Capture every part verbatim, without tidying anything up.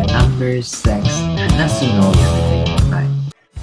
number six 話すのをやめてください。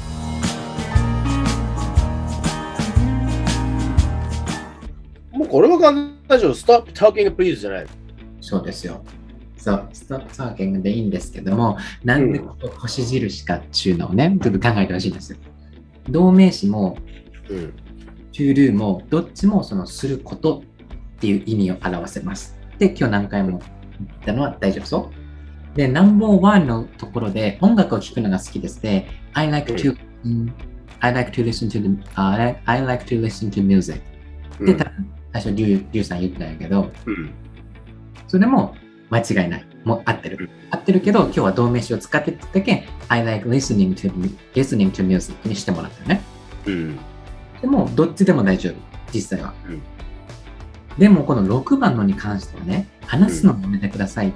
もうこれは簡単でしょ。Stop talking please じゃない。 そうですよ。そう、stop talking でいいんですけども、なんでここ星印かっていうのをね、ちょっと考えてほしいんです。動名詞も、 うん、 to do も、どっちもそのすることっていう意味を表せます。で、今日何回も言ったのは大丈夫そうで、ナンバーワンのところで音楽を聴くのが好きですね。I like to,、うん、I like to listen to the,、uh, I like to listen to music、うん、で、多分最初、リュウさん言ってたんやけど、うん、それも間違いない。もう合ってる。うん、合ってるけど、今日は動名詞を使ってただけ、I like listening to, listening to music にしてもらったよね。うん、でも、どっちでも大丈夫。実際は。うん、でも、このろくばんのに関してはね、話すのをやめてくださいって、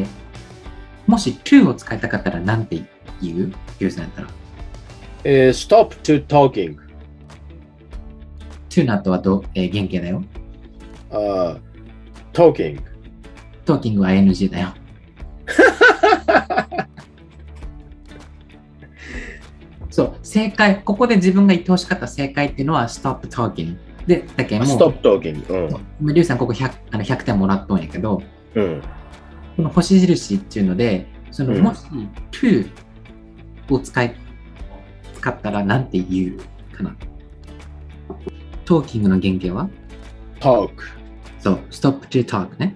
もし to を使いたかったら何て言う？リュウさんやったら。 えー、stop to talking。 to の後はど、えー、原型だよ。 Uh, talking。 talking は エヌジー だよ。そう、正解、ここで自分が言ってほしかった正解っていうのは stop talking。で、だけども、 stop talking。 うん。リュウさん、ここ ひゃく, あのひゃくてんもらっとんやけど、 うん、 この星印っていうので、その、うん、もし to を使い、使ったら何て言うかな。talking の原型は talk。 そう、stop to talk ね。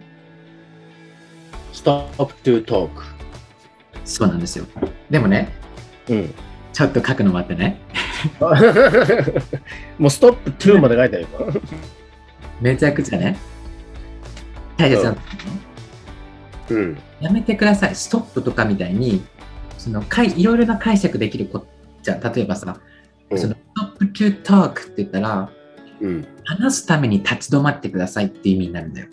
stop to talk。 そうなんですよ。でもね、うん、ちょっと書くの待ってね。 もう stop to まで書いてあるよ。 めちゃくちゃね。大切なの。うん、やめてください。ストップとかみたいに、そのかいいろいろな解釈できることじゃ、例えばさ、うん、その stop to talk って言ったら、うん、話すために立ち止まってくださいっていう意味になるんだよ。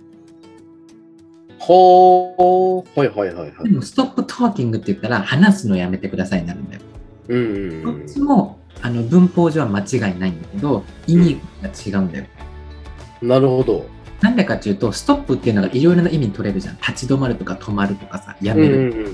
ほー、はいはいはいはい。 でも stop talking って言ったら、話すのやめてくださいになるんだよ。うんうんうん、どっちもあの文法上は間違いないんだけど、意味が違うんだよ。 うん、なるほど。 なんでかっていうと、ストップっていうのがいろいろな意味に取れるじゃん。立ち止まるとか止まるとかさ、やめる。うんうんうん、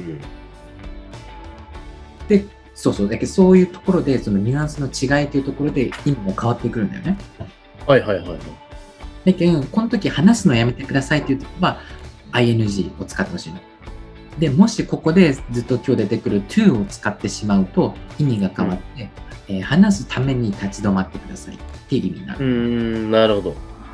で、そうそう。だけどそういうところで、そのニュアンスの違いというところで意味も変わってくるんだよね。 はいはいはい。 だけど、この時話すのやめてくださいっていうときは、アイエヌジー を使ってほしいの。で、もしここでずっと今日出てくる to を使ってしまうと意味が変わって、うんえー、話すために立ち止まってくださいっていう意味になる。 うーん、なるほど。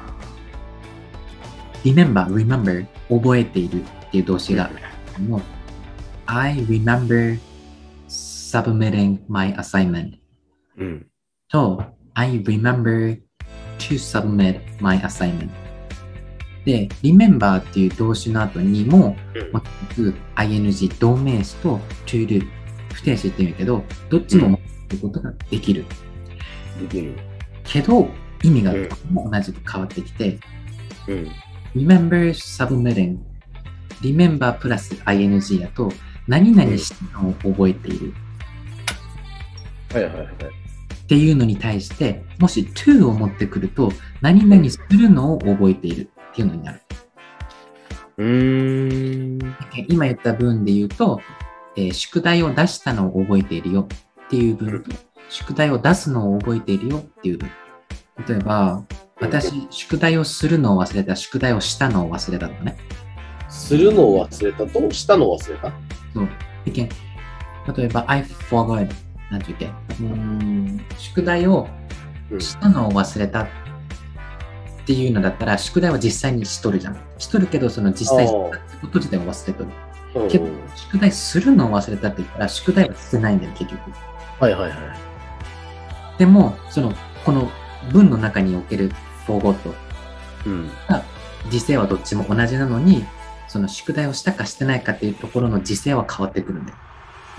remember, remember 覚えているっていう動詞があるの。I remember submitting my assignment、うん、と I remember to submit my assignment で remember っていう動詞の後にも、うん、アイエヌジー 動名詞と to do 不定詞って言うんやけどどっちも持っていることができる、 できるけど意味が同じく変わってきて、うん、remember submitting remember プラス アイエヌジー だと何々したのを覚えている、 うん、はいはいはいっていうのに対してもし to を持ってくると何々するのを覚えているっていうのになる。 うーん今言った文で言うと、えー、宿題を出したのを覚えているよっていう文と、うん、宿題を出すのを覚えているよっていう文。例えば私、宿題をするのを忘れた、宿題をしたのを忘れたとかね。 するのを忘れたと、したのを忘れた。 そう。例えば、I forgot。なんて言うっけ。うーん、宿題をしたのを忘れたっていうのだったら、宿題は実際にしとるじゃん。しとるけど、その実際したってこと自体を忘れとる。けど、宿題するのを忘れたって言ったら、宿題はしてないんだよ、結局。 はいはいはい。 でも、その、この文の中における forgot が、時制はどっちも同じなのに、その宿題をしたかしてないかっていうところの時制は変わってくるんだよ。うん。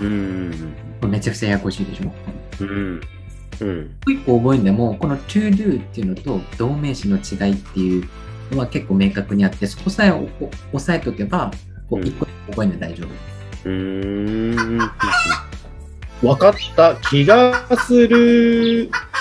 めちゃくちゃややこしいでしょ。うん。うん。一個覚えんでも、この to do っていうのと動名詞の違いっていうのは結構明確にあって、そこさえ押さえておけば、こう一個覚えんで大丈夫。うーん。わかった気がする。